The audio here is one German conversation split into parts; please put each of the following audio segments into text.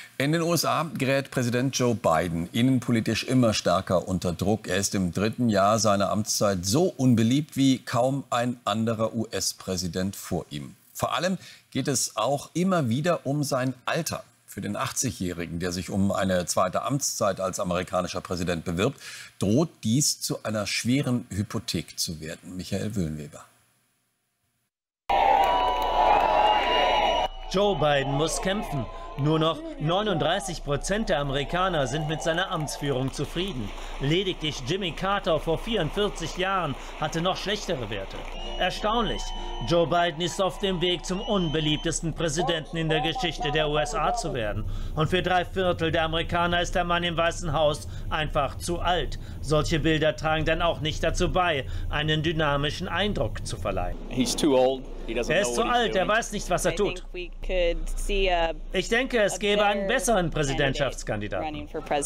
In den USA gerät Präsident Joe Biden innenpolitisch immer stärker unter Druck. Er ist im 3. Jahr seiner Amtszeit so unbeliebt wie kaum ein anderer US-Präsident vor ihm. Vor allem geht es auch immer wieder um sein Alter. Für den 80-Jährigen, der sich um eine zweite Amtszeit als amerikanischer Präsident bewirbt, droht dies zu einer schweren Hypothek zu werden. Michael Wöhnweber. Joe Biden muss kämpfen. Nur noch 39% der Amerikaner sind mit seiner Amtsführung zufrieden. Lediglich Jimmy Carter vor 44 Jahren hatte noch schlechtere Werte. Erstaunlich, Joe Biden ist auf dem Weg zum unbeliebtesten Präsidenten in der Geschichte der USA zu werden. Und für 3/4 der Amerikaner ist der Mann im Weißen Haus einfach zu alt. Solche Bilder tragen dann auch nicht dazu bei, einen dynamischen Eindruck zu verleihen. Er ist zu alt, er weiß nicht, was er tut. Ich denke, es gäbe einen besseren Präsidentschaftskandidaten.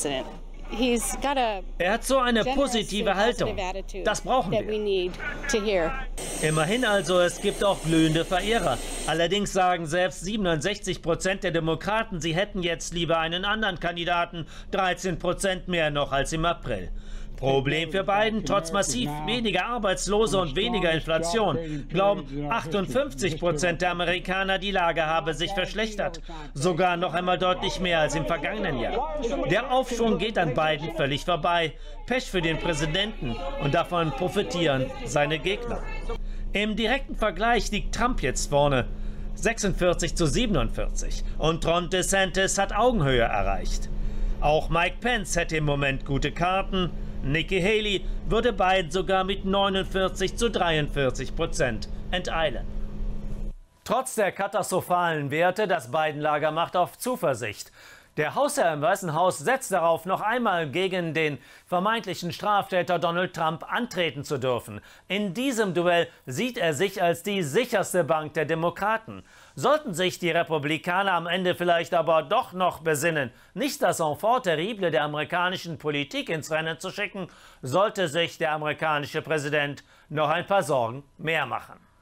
Er hat so eine positive Haltung. Das brauchen wir. Immerhin also, es gibt auch glühende Verehrer. Allerdings sagen selbst 67% der Demokraten, sie hätten jetzt lieber einen anderen Kandidaten, 13% mehr noch als im April. Problem für Biden: trotz massiv weniger Arbeitslose und weniger Inflation glauben 58% der Amerikaner, die Lage habe sich verschlechtert. Sogar noch einmal deutlich mehr als im vergangenen Jahr. Der Aufschwung geht an Biden völlig vorbei. Pech für den Präsidenten, und davon profitieren seine Gegner. Im direkten Vergleich liegt Trump jetzt vorne. 46:47. Und Ron DeSantis hat Augenhöhe erreicht. Auch Mike Pence hätte im Moment gute Karten. Nikki Haley würde Biden sogar mit 49:43% enteilen. Trotz der katastrophalen Werte, das Biden-Lager macht auf Zuversicht. Der Hausherr im Weißen Haus setzt darauf, noch einmal gegen den vermeintlichen Straftäter Donald Trump antreten zu dürfen. In diesem Duell sieht er sich als die sicherste Bank der Demokraten. Sollten sich die Republikaner am Ende vielleicht aber doch noch besinnen, nicht das Enfant terrible der amerikanischen Politik ins Rennen zu schicken, sollte sich der amerikanische Präsident noch ein paar Sorgen mehr machen.